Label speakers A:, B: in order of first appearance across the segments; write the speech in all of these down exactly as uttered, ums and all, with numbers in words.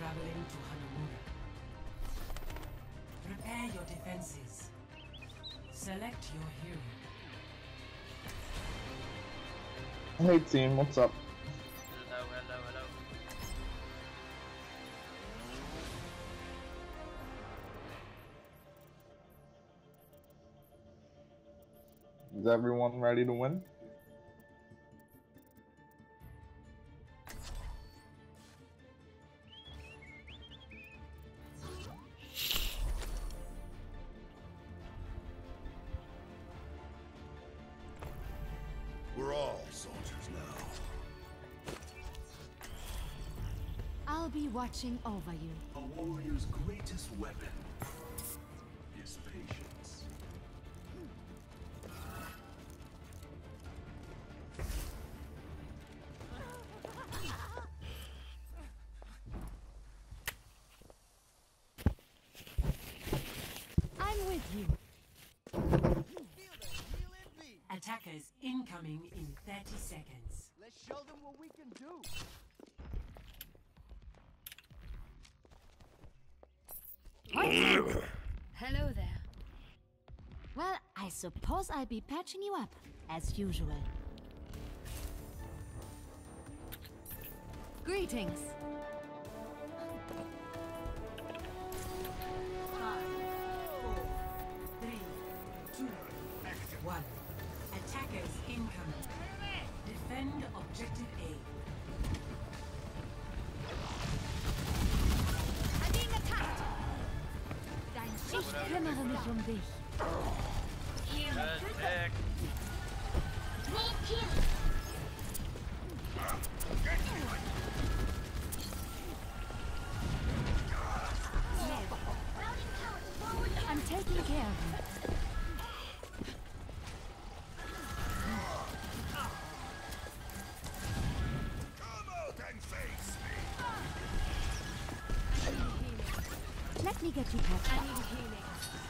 A: traveling to Hanamura. Prepare your defenses. Select your hero.
B: Hey team, what's up?
C: Hello, hello, hello.
B: Is everyone ready to win?
D: We're all soldiers now.
E: I'll be watching over you.
D: A warrior's greatest weapon is patience.
E: I'm with you.
A: Attackers incoming in thirty seconds.
F: Let's show them what we can do.
E: Hello there. Well, I suppose I'll be patching you up, as usual. Greetings.
A: Five, four, three, two, one. Attackers incoming. Defend objective A.
E: I'm being attacked. Dein Ich kümmere mich um dich.
C: Good pick.
E: I'm taking care of you. Let me get you patched up. I need healing.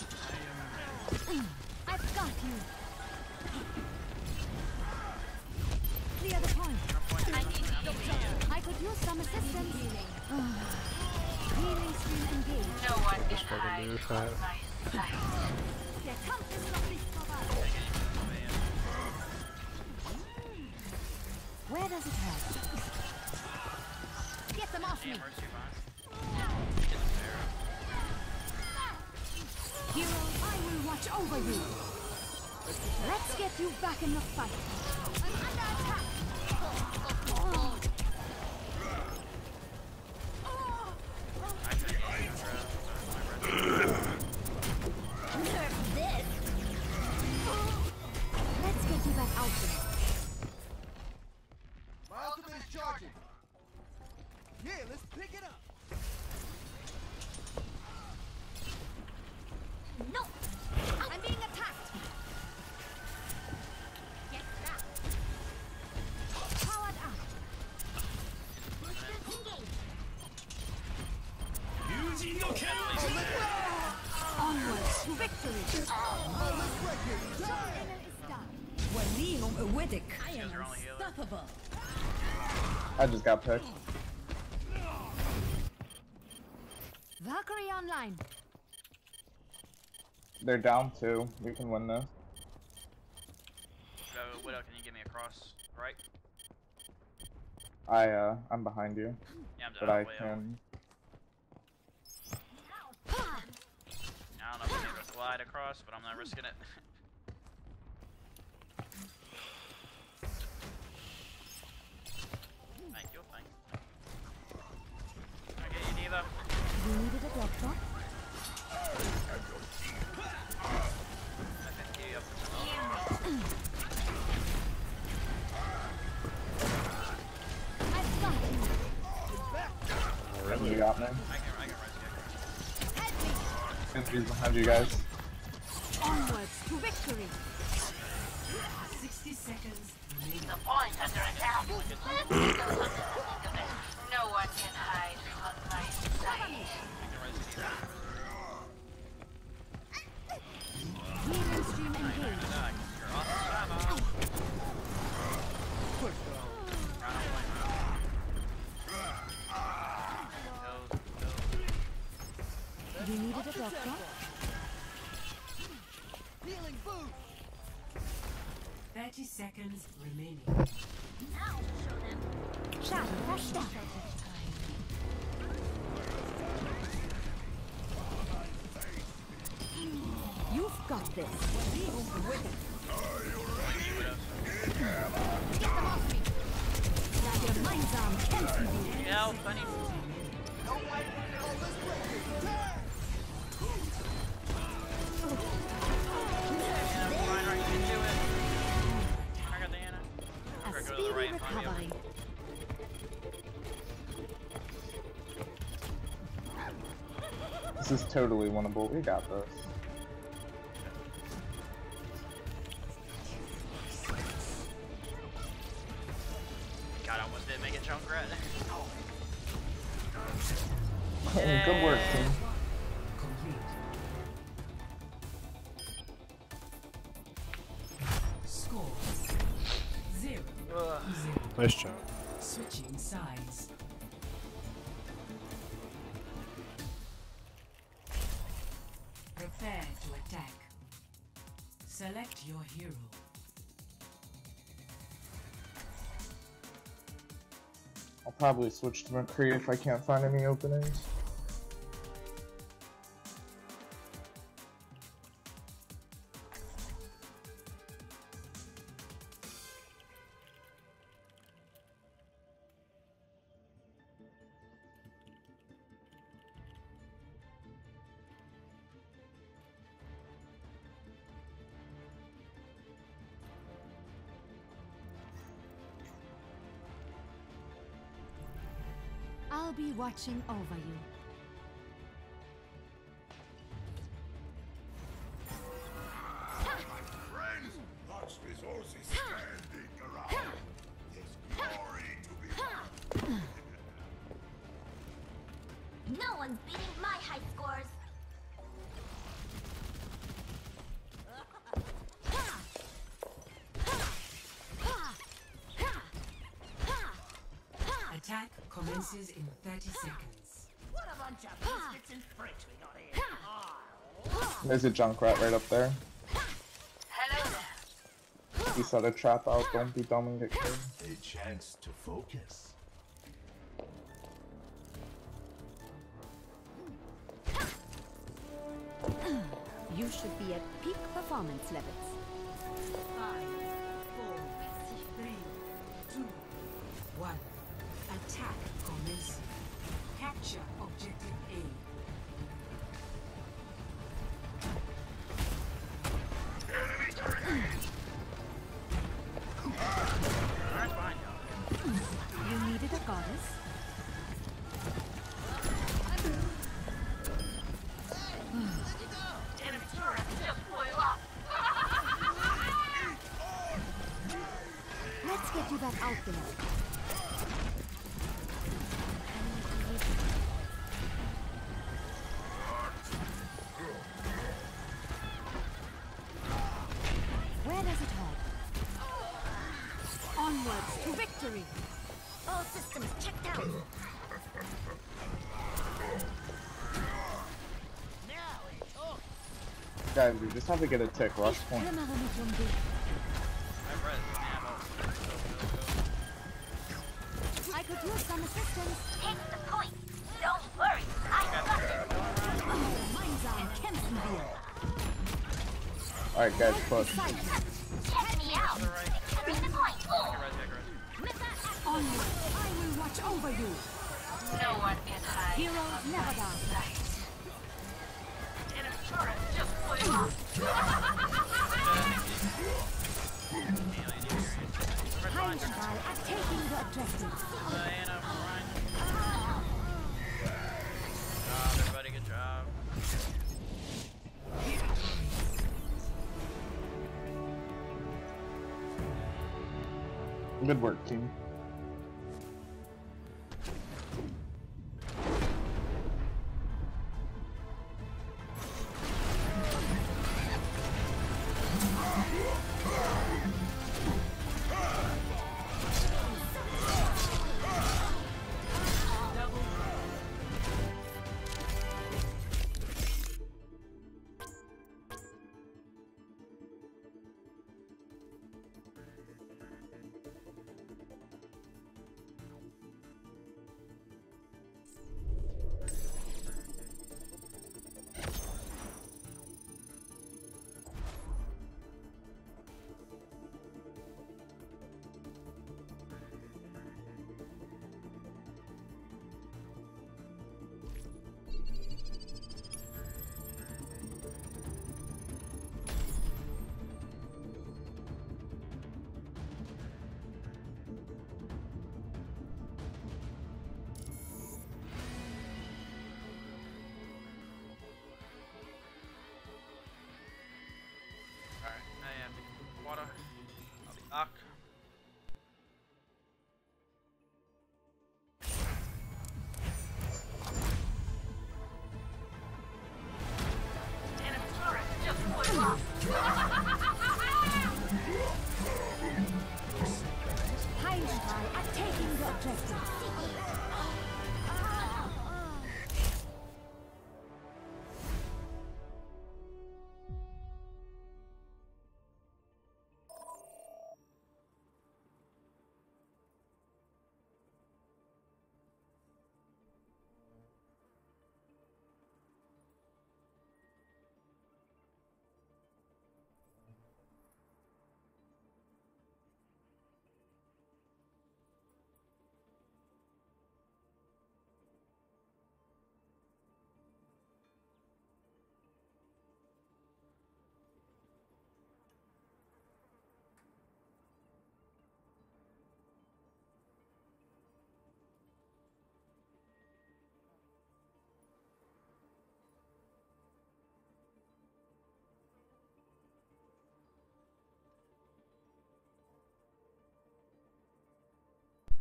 E: I've got you. Clear the point. I need healing. I could use some assistance. Healing. Healing stream engaged.
G: No one can hide from my sight.
E: Der Kampf ist noch nicht vorbei. Where does it hurt? Get them off me. Hero, I will watch over you. Let's get you back in the fight. I'm under attack. Oh. Nerf this. Let's get you back out there.
F: My ultimate is charging. Yeah, let's pick it up.
E: No! I'm being attacked! Get that! Powered up! Onwards to victory! Enel is done.
G: وليهم قوتك. I
C: am
G: unstoppable.
B: I just got picked.
E: Valkyrie online.
B: They're down two. We can win this.
C: So, Widow, can you give me a cross? Right?
B: I uh, I'm behind you.
C: Yeah, I'm
B: But
C: all
B: I
C: the way
B: can.
C: over. I don't know if I'm able to glide across, but I'm not risking it. Thank you, thank you. Okay, you Diva.
E: You needed a doctor?
C: I can heal you up.
E: I've got you.
B: You got me.
C: I can, I can res you.
E: Help me.
B: Sentry's behind you guys.
E: Onwards to victory.
A: sixty seconds remaining.
G: The point under attack. No one can hide from my sight.
C: I can res you.
E: Healing stream engaged.
C: You're off the time. Round one. Go.
E: You needed a doctor?
F: Healing boost.
A: thirty seconds remaining.
G: Now show them.
E: Shadow, rush down. You've got this. Get them off me. Grab your mind's arm, cancel you.
C: Yeah, funny. Fine, right, you can do it. I got the Anna.
E: A
C: Go to the
E: speedy
C: right in front of
E: recovery.
B: This is totally winnable. We got this.
C: God, I almost did make it Junkrat.
B: Good work, team.
A: Complete. Score zero.
C: Ugh.
A: Zero.
H: Nice job.
A: Switching sides. Prepare to attack. Select your hero.
B: I'll probably switch to McCree if I can't find any openings.
E: I'll be watching over you.
D: Friends, Lux resources standing around. There's glory to be won.
G: No one's beating my high scores.
A: Attack commences in thirty seconds.
G: What a bunch of biscuits and freaks we got here.
B: There's a Junkrat right up there.
G: Hello there.
B: You set a trap out, don't be dumb and get killed.
D: A chance to focus.
E: You should be at peak performance levels.
A: Five, four, three, two, one. Attack commencing. Capture objective A.
C: That's fine, y'all.
E: You needed a goddess?
G: Enemy turret just blew up.
E: Let's get you back out there. Where does it hurt? Onwards to victory!
G: All systems checked out.
B: Guys, we just have to get a tick rush point.
C: I've read it. Yeah, well, go, go, go.
E: I could use some assistance.
G: Take the point. Don't worry. I got it.
E: Mine's on Kempsville.
B: Alright guys, push.
G: Check me out. Carry the point.
C: Take a res, take a res.
E: Onward, I will watch over you.
G: No one can hide.
E: Heroes never die.
G: Enemy turret just blew up.
E: Heimdall are taking the objective.
C: Diana, Ryan. Good job, everybody, good job.
B: Good work, team.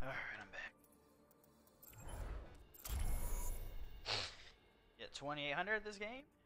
C: Alright, I'm back. Get twenty-eight hundred this game?